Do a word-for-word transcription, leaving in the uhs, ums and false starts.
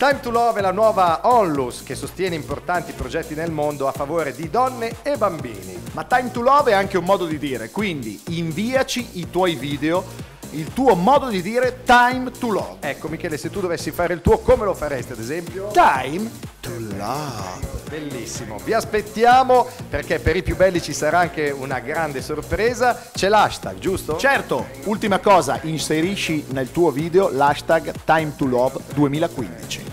Time to Love è la nuova Onlus che sostiene importanti progetti nel mondo a favore di donne e bambini. Ma Time to Love è anche un modo di dire, quindi inviaci i tuoi video, il tuo modo di dire Time to Love. Ecco Michele, se tu dovessi fare il tuo, come lo faresti ad esempio? Time to Love. Bellissimo, vi aspettiamo perché per i più belli ci sarà anche una grande sorpresa. C'è l'hashtag, giusto? Certo, ultima cosa, inserisci nel tuo video l'hashtag Time to Love duemilaquindici.